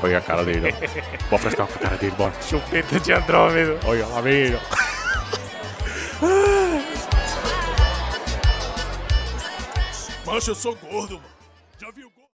Olha a cara dele, ó. Vou frescar com a cara dele, bora. Chupeta de Andrômeda. Olha lá, velho. Macho, eu sou gordo, mano. Já viu gordo?